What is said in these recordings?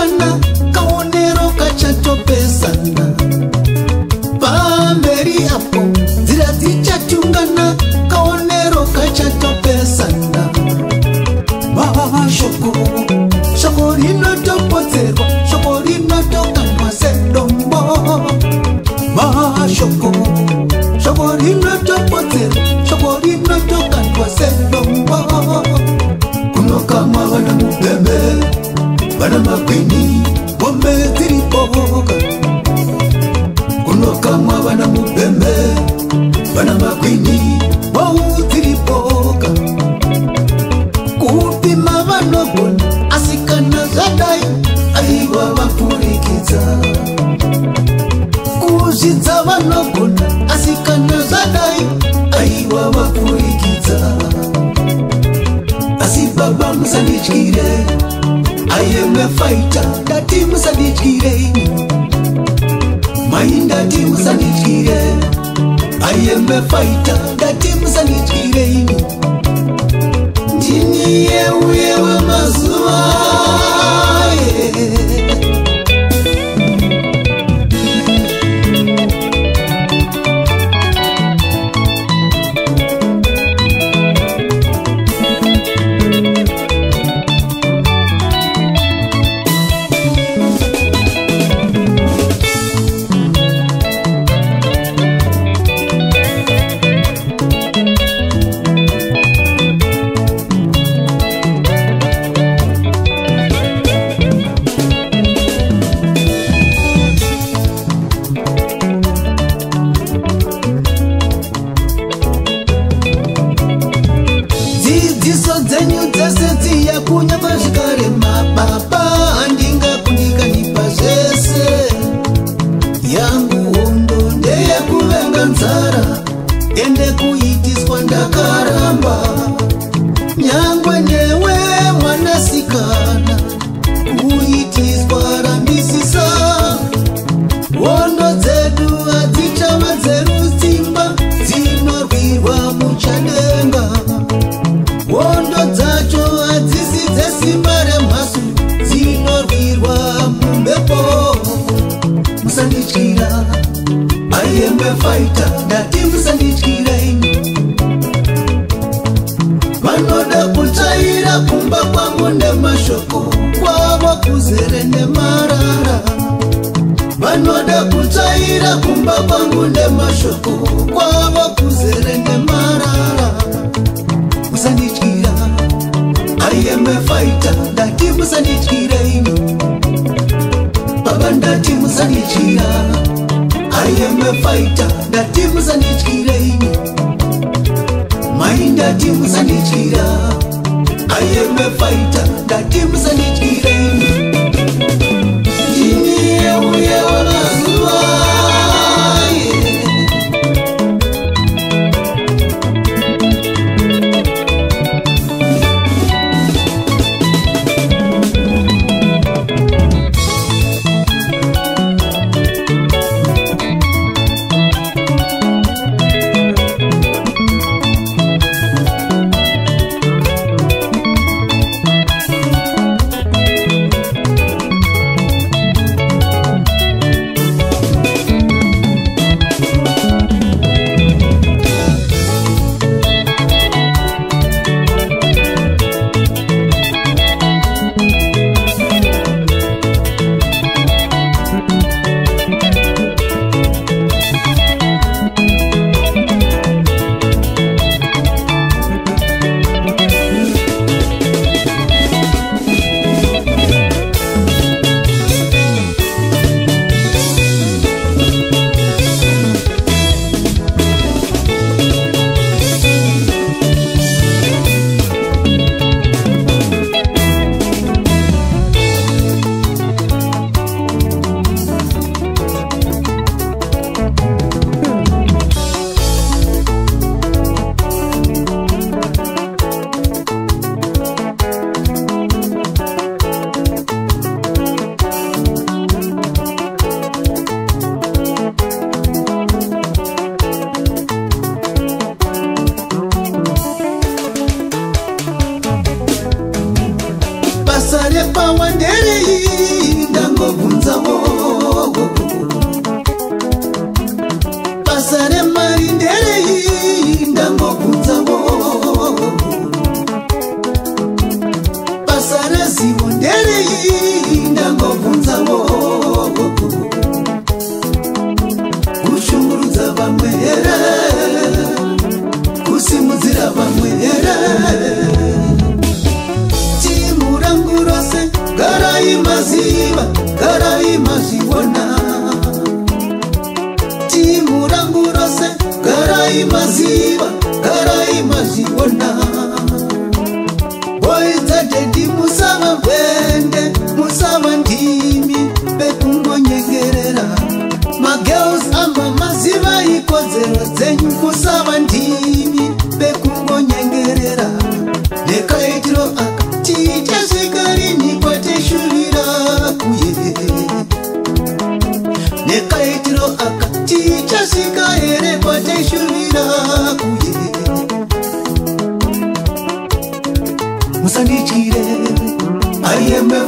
chatungana kaonero kachatopesana pamberi apo nzira dzichatungana kaonero kachatopesana shoko shoko rinotopodzerwa shoko rinotokandwa sedombo shoko shoko rinotopodzerwa shoko rinotokandwa sedombo kunokamwa vana mubhembe vana makwini bombe dziripoka kunokamwa vana mubhembe vana makwini wau dziripoka kupima vanogona asikana zvadai aiva vapurikidza kuzvidza vanogona asikana zvadai aiva vapurikidza asi baba musandityire I am a fighter ndati musandityire mai ndati musandityire I am a fighter ndati musandityire ndini yeuye wemazuva dzidziso dzenyu dzese dziya kunyama zvikare mababa handingakundikanipa zvese yangu hondo ndeyekuvenga nzara ende kuitiswa ndakaramba nyangwe newe mwanasikana kuitiswa rambisisa hondo dzedu hadzichava dzerutsimba dzinorwirwa muchadenga hondo dzacho hadzisi dzesimba remhasu dzinorwirwa mumhepo musandityira I am a fighter ndati musandityirei vanoda kutsvaira kumba kwangu nemashoko kwavo kuzere nemarara vanoda kutsvaira kumba kwangu nemashoko kwavo kuzere nemarara musandityira I am a fighter ndati musandityirei baba ndati musandityira I am a fighter ndati musandityirei mai ndati musandityira I am a fighter ndati musandityirei ndini yeuye wamazuva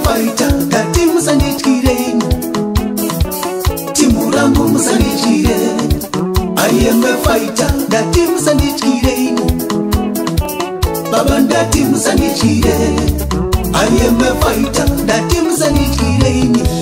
fighter ndati musandityireni timu rangu musandityire I am a fighter ndati musandityireni baba ndati musandityire I am a fighter ndati musandityireni